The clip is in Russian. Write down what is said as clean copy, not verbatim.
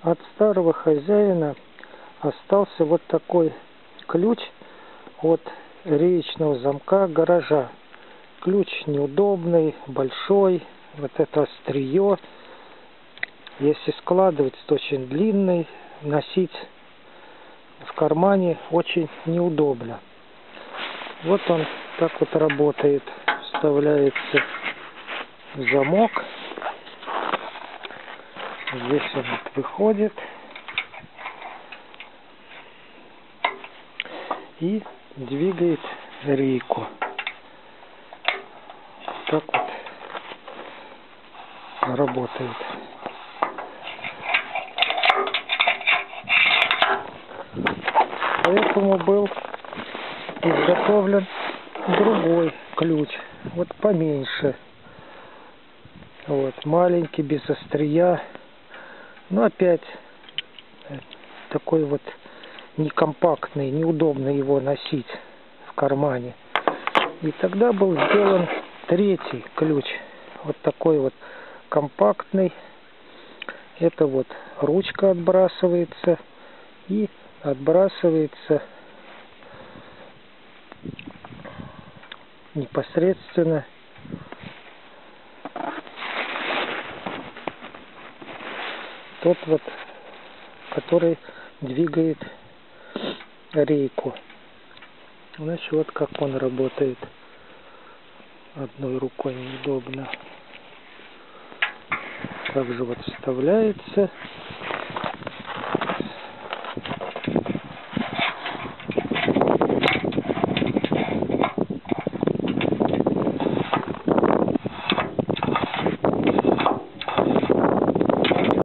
От старого хозяина остался вот такой ключ от реечного замка гаража. Ключ неудобный, большой, вот это острие. Если складывать, то очень длинный, носить в кармане очень неудобно. Вот он так вот работает. Вставляется в замок. Здесь он выходит. И двигает рейку. Так вот работает. Поэтому был изготовлен другой ключ, вот поменьше, вот маленький, без острия, но опять такой вот некомпактный, неудобно его носить в кармане. И тогда был сделан третий ключ, вот такой вот компактный. Это вот ручка отбрасывается и отбрасывается непосредственно тот вот, который двигает рейку. Значит, вот как он работает. Одной рукой неудобно. Также вот вставляется.